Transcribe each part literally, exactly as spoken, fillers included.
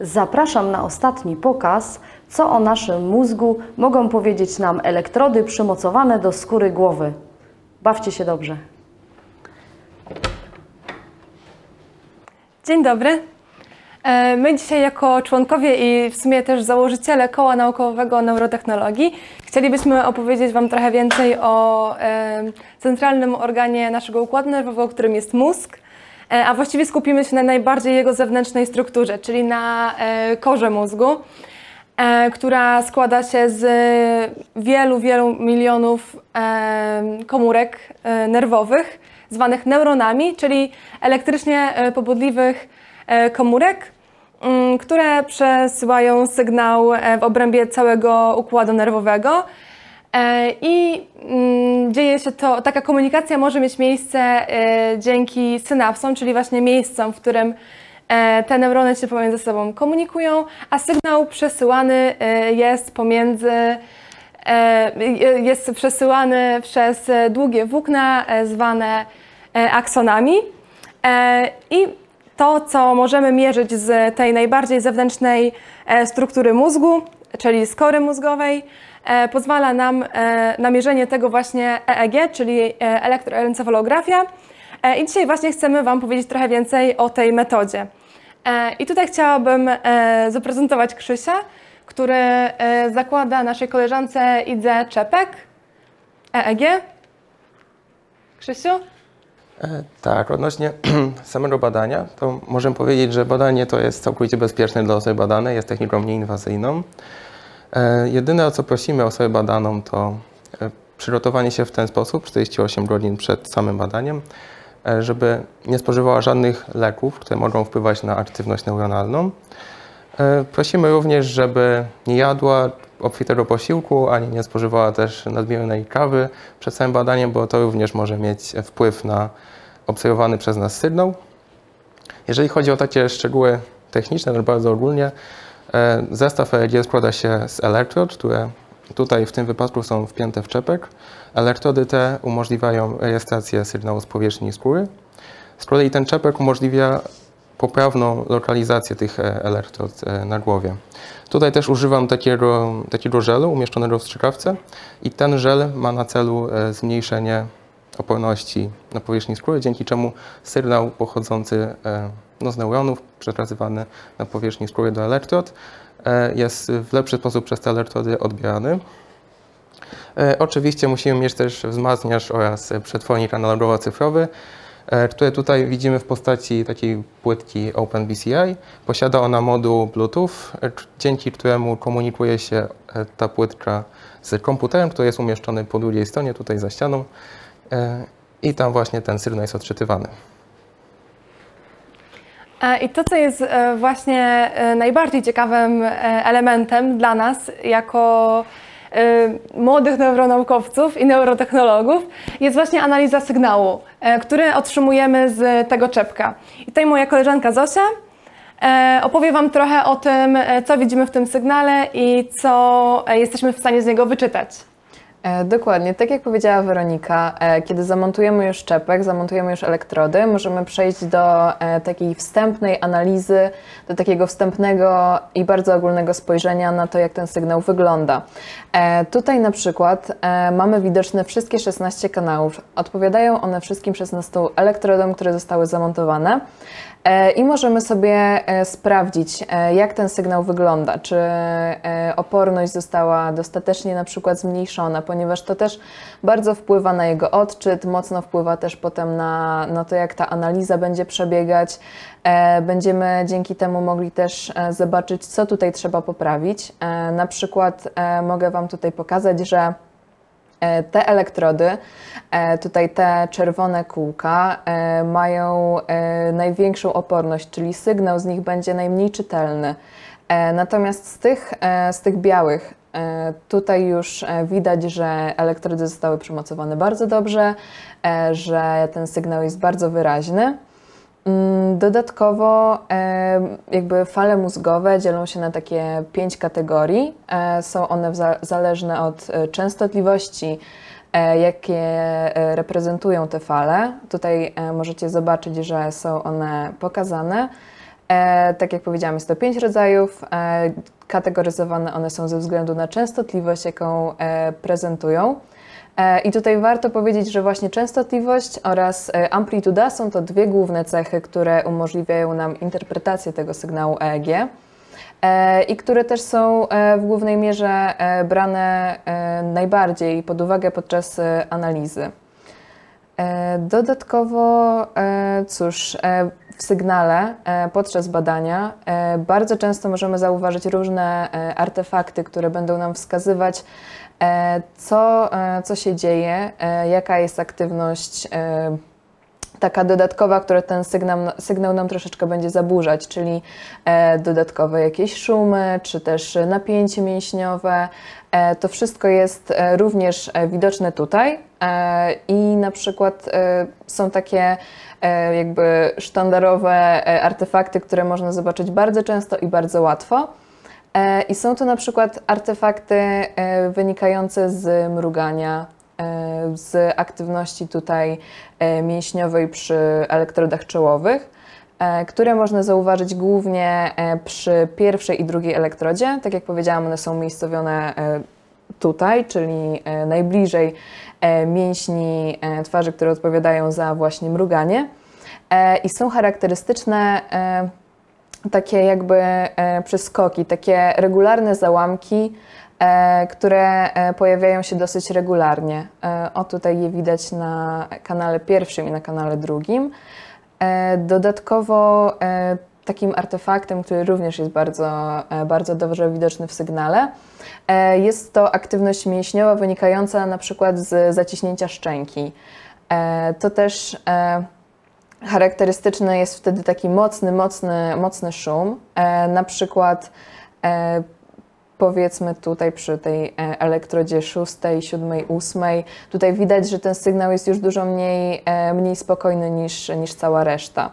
Zapraszam na ostatni pokaz, co o naszym mózgu mogą powiedzieć nam elektrody przymocowane do skóry głowy. Bawcie się dobrze. Dzień dobry. My dzisiaj jako członkowie i w sumie też założyciele Koła Naukowego Neurotechnologii chcielibyśmy opowiedzieć Wam trochę więcej o e, centralnym organie naszego układu nerwowego, którym jest mózg, e, a właściwie skupimy się na najbardziej jego zewnętrznej strukturze, czyli na e, korze mózgu, e, która składa się z wielu, wielu milionów e, komórek e, nerwowych, zwanych neuronami, czyli elektrycznie e, pobudliwych e, komórek, które przesyłają sygnał w obrębie całego układu nerwowego i dzieje się to, taka komunikacja może mieć miejsce dzięki synapsom, czyli właśnie miejscom, w którym te neurony się pomiędzy sobą komunikują, a sygnał przesyłany jest pomiędzy, jest przesyłany przez długie włókna zwane aksonami i to, co możemy mierzyć z tej najbardziej zewnętrznej struktury mózgu, czyli z kory mózgowej, pozwala nam na mierzenie tego właśnie E E G, czyli elektroencefalografia. I dzisiaj właśnie chcemy Wam powiedzieć trochę więcej o tej metodzie. I tutaj chciałabym zaprezentować Krzysia, który zakłada naszej koleżance Idze Czepek E E G. Krzysiu? Tak, odnośnie samego badania, to możemy powiedzieć, że badanie to jest całkowicie bezpieczne dla osoby badanej, jest techniką nieinwazyjną. E, jedyne, o co prosimy osobę badaną, to e, przygotowanie się w ten sposób, czterdzieści osiem godzin przed samym badaniem, e, żeby nie spożywała żadnych leków, które mogą wpływać na aktywność neuronalną. E, prosimy również, żeby nie jadła obfitego posiłku, ani nie spożywała też nadmiernej kawy przed samym badaniem, bo to również może mieć wpływ na obserwowany przez nas sygnał. Jeżeli chodzi o takie szczegóły techniczne, ale bardzo ogólnie, zestaw E E G składa się z elektrod, które tutaj w tym wypadku są wpięte w czepek. Elektrody te umożliwiają rejestrację sygnału z powierzchni skóry. Z kolei ten czepek umożliwia poprawną lokalizację tych elektrod na głowie. Tutaj też używam takiego, takiego żelu umieszczonego w strzykawce i ten żel ma na celu zmniejszenie oporności na powierzchni skóry, dzięki czemu sygnał pochodzący no, z neuronów przekazywany na powierzchni skóry do elektrod jest w lepszy sposób przez te elektrody odbierany. Oczywiście musimy mieć też wzmacniacz oraz przetwornik analogowo-cyfrowy, które tutaj widzimy w postaci takiej płytki OpenBCI. Posiada ona moduł Bluetooth, dzięki któremu komunikuje się ta płytka z komputerem, który jest umieszczony po drugiej stronie, tutaj za ścianą, i tam właśnie ten sygnał jest odczytywany. I to, co jest właśnie najbardziej ciekawym elementem dla nas jako młodych neuronaukowców i neurotechnologów, jest właśnie analiza sygnału, który otrzymujemy z tego czepka. I tutaj moja koleżanka Zosia opowie Wam trochę o tym, co widzimy w tym sygnale i co jesteśmy w stanie z niego wyczytać. Dokładnie, tak jak powiedziała Weronika, kiedy zamontujemy już czepek, zamontujemy już elektrody, możemy przejść do takiej wstępnej analizy, do takiego wstępnego i bardzo ogólnego spojrzenia na to, jak ten sygnał wygląda. Tutaj na przykład mamy widoczne wszystkie szesnaście kanałów. Odpowiadają one wszystkim szesnastu elektrodom, które zostały zamontowane. I możemy sobie sprawdzić, jak ten sygnał wygląda, czy oporność została dostatecznie na przykład zmniejszona, ponieważ to też bardzo wpływa na jego odczyt, mocno wpływa też potem na, na to, jak ta analiza będzie przebiegać. Będziemy dzięki temu mogli też zobaczyć, co tutaj trzeba poprawić. Na przykład mogę Wam tutaj pokazać, że te elektrody, tutaj te czerwone kółka, mają największą oporność, czyli sygnał z nich będzie najmniej czytelny. Natomiast z tych, z tych białych tutaj już widać, że elektrody zostały przymocowane bardzo dobrze, że ten sygnał jest bardzo wyraźny. Dodatkowo jakby fale mózgowe dzielą się na takie pięć kategorii. Są one zależne od częstotliwości, jakie reprezentują te fale. Tutaj możecie zobaczyć, że są one pokazane. E, tak jak powiedziałam, jest to pięć rodzajów. E, kategoryzowane one są ze względu na częstotliwość, jaką e, prezentują. E, I tutaj warto powiedzieć, że właśnie częstotliwość oraz e, amplituda są to dwie główne cechy, które umożliwiają nam interpretację tego sygnału E E G e, i które też są e, w głównej mierze e, brane e, najbardziej pod uwagę podczas e, analizy. E, dodatkowo, e, cóż, e, w sygnale e, podczas badania e, bardzo często możemy zauważyć różne e, artefakty, które będą nam wskazywać, e, co, e, co się dzieje, e, jaka jest aktywność e, taka dodatkowa, która ten sygnał, sygnał nam troszeczkę będzie zaburzać, czyli e, dodatkowe jakieś szumy, czy też napięcie mięśniowe. E, to wszystko jest e, również e, widoczne tutaj e, i na przykład e, są takie e, jakby sztandarowe e, artefakty, które można zobaczyć bardzo często i bardzo łatwo. E, I są to na przykład artefakty e, wynikające z mrugania, z aktywności tutaj mięśniowej przy elektrodach czołowych, które można zauważyć głównie przy pierwszej i drugiej elektrodzie. Tak jak powiedziałam, one są umiejscowione tutaj, czyli najbliżej mięśni twarzy, które odpowiadają za właśnie mruganie i są charakterystyczne takie jakby przeskoki, takie regularne załamki, które pojawiają się dosyć regularnie. O, tutaj je widać na kanale pierwszym i na kanale drugim. Dodatkowo takim artefaktem, który również jest bardzo, bardzo dobrze widoczny w sygnale, jest to aktywność mięśniowa wynikająca na przykład z zaciśnięcia szczęki. To też charakterystyczny jest wtedy taki mocny, mocny, mocny szum, na przykład powiedzmy tutaj przy tej elektrodzie szóstej, siódmej, ósmej, tutaj widać, że ten sygnał jest już dużo mniej, mniej spokojny niż, niż cała reszta.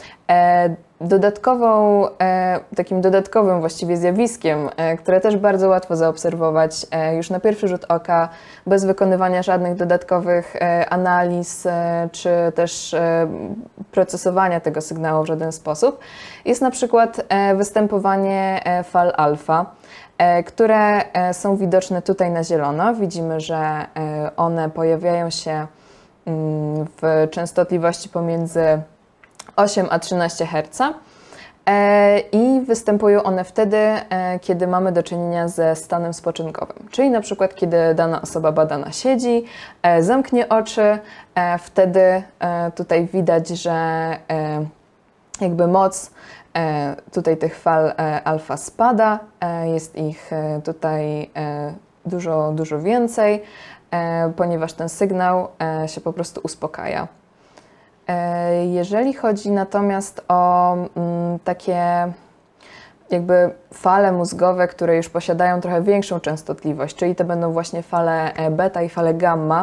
Dodatkową, takim dodatkowym właściwie zjawiskiem, które też bardzo łatwo zaobserwować już na pierwszy rzut oka, bez wykonywania żadnych dodatkowych analiz, czy też procesowania tego sygnału w żaden sposób, jest na przykład występowanie fal alfa, które są widoczne tutaj na zielono. Widzimy, że one pojawiają się w częstotliwości pomiędzy osiem a trzynaście herca i występują one wtedy, kiedy mamy do czynienia ze stanem spoczynkowym, czyli na przykład kiedy dana osoba badana siedzi, zamknie oczy, wtedy tutaj widać, że jakby moc tutaj tych fal alfa spada, jest ich tutaj dużo, dużo więcej, ponieważ ten sygnał się po prostu uspokaja. Jeżeli chodzi natomiast o takie jakby fale mózgowe, które już posiadają trochę większą częstotliwość, czyli to będą właśnie fale beta i fale gamma,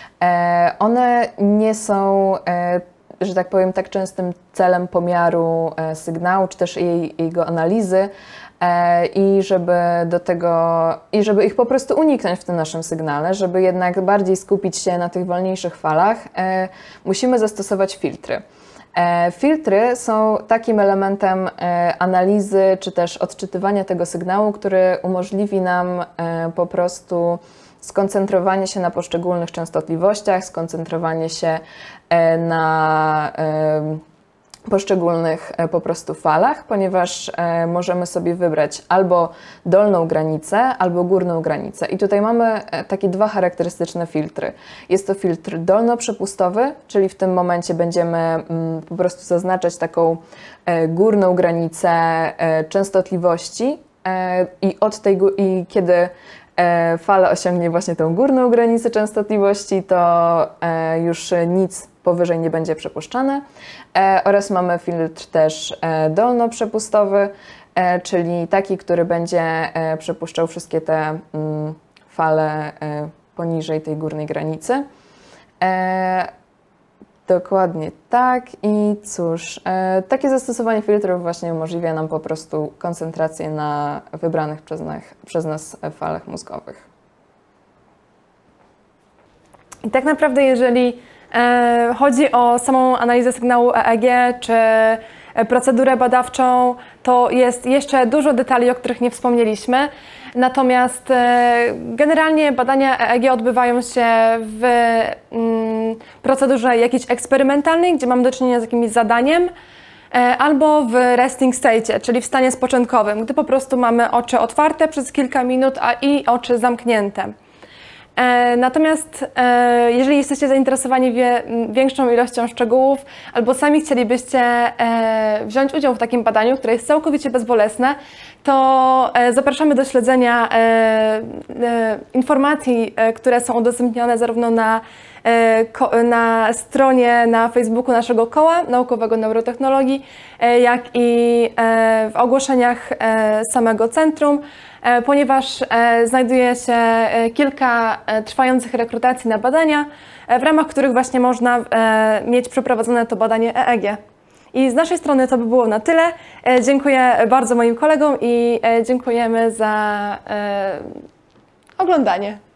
one nie są, że tak powiem, tak częstym celem pomiaru sygnału, czy też jej, jego analizy, i żeby do tego, i żeby ich po prostu uniknąć w tym naszym sygnale, żeby jednak bardziej skupić się na tych wolniejszych falach, musimy zastosować filtry. Filtry są takim elementem analizy, czy też odczytywania tego sygnału, który umożliwi nam po prostu skoncentrowanie się na poszczególnych częstotliwościach, skoncentrowanie się na poszczególnych po prostu falach, ponieważ możemy sobie wybrać albo dolną granicę, albo górną granicę. I tutaj mamy takie dwa charakterystyczne filtry. Jest to filtr dolnoprzepustowy, czyli w tym momencie będziemy po prostu zaznaczać taką górną granicę częstotliwości i od tej i kiedy fala osiągnie właśnie tą górną granicę częstotliwości, to już nic powyżej nie będzie przepuszczane. Oraz mamy filtr też dolnoprzepustowy, czyli taki, który będzie przepuszczał wszystkie te fale poniżej tej górnej granicy. Dokładnie tak. I cóż, takie zastosowanie filtrów właśnie umożliwia nam po prostu koncentrację na wybranych przez nas, przez nas falach mózgowych. I tak naprawdę, jeżeli e, chodzi o samą analizę sygnału E E G, czy procedurę badawczą, to jest jeszcze dużo detali, o których nie wspomnieliśmy. Natomiast generalnie badania E E G odbywają się w mm, procedurze jakiejś eksperymentalnej, gdzie mamy do czynienia z jakimś zadaniem, albo w resting state, czyli w stanie spoczynkowym, gdy po prostu mamy oczy otwarte przez kilka minut, a i oczy zamknięte. Natomiast jeżeli jesteście zainteresowani wie, większą ilością szczegółów albo sami chcielibyście wziąć udział w takim badaniu, które jest całkowicie bezbolesne, to zapraszamy do śledzenia informacji, które są udostępnione zarówno na, na stronie na Facebooku naszego koła naukowego neurotechnologii, jak i w ogłoszeniach samego centrum, ponieważ znajduje się kilka trwających rekrutacji na badania, w ramach których właśnie można mieć przeprowadzone to badanie E E G. I z naszej strony to by było na tyle. Dziękuję bardzo moim kolegom i dziękujemy za oglądanie.